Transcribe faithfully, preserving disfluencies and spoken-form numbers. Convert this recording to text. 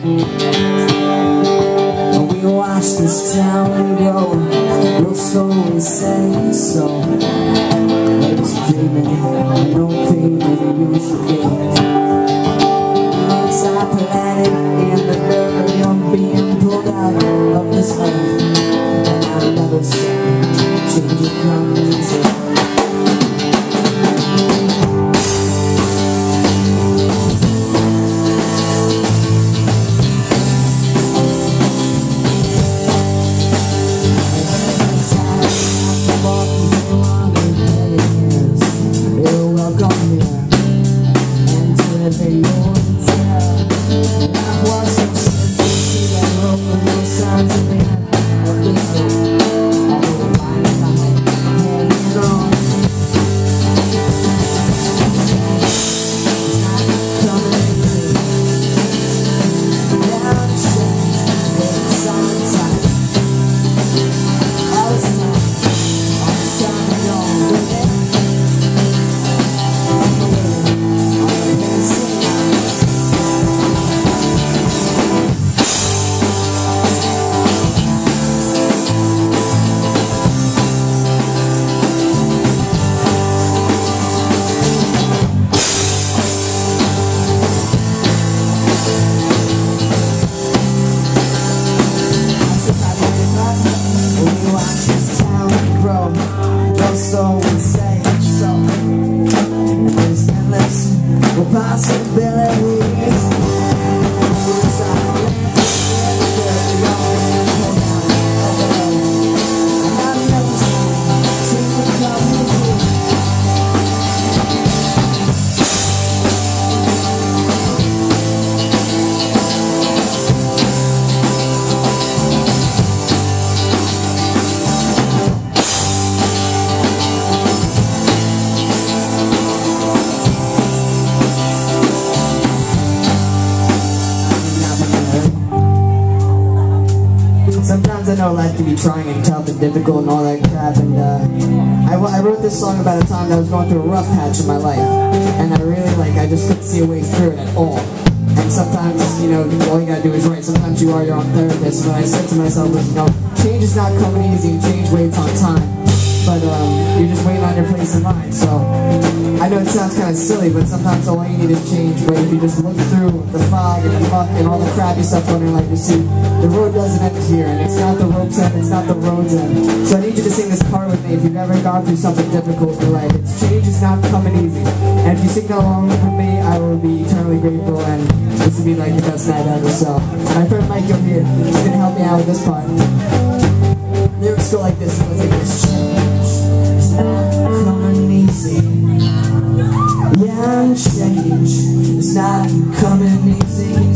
We watch this town grow, real slow and say so. It's dreaming, no pain that it used to be. It's our planet and the nerve of being pulled out of this earth. And I never said changing comes. So we say so. There's endless possibilities. Sometimes I know life can be trying and tough and difficult and all that crap, and uh, I, I wrote this song about a time that I was going through a rough patch in my life, and I really, like, I just couldn't see a way through it at all. And sometimes, you know, all you gotta do is write. Sometimes you are your own therapist, and what I said to myself was, you know, change is not coming easy, change waits on time. But um, you're just waiting on your place in line. So I know it sounds kind of silly, but sometimes all you need is change. But if you just look through the fog and the muck and all the crappy stuff on your life, you see the road doesn't end here, and it's not the rope's end, it's not the road's end. So I need you to sing this part with me if you've ever gone through something difficult in your life. It's change is not coming easy. And if you sing along with me, I will be eternally grateful, and this will be like the best night ever. So my friend Mike over here is gonna help me out with this part. Lyrics go like this, let's take this. It's not coming easy. Yeah, change is not coming easy.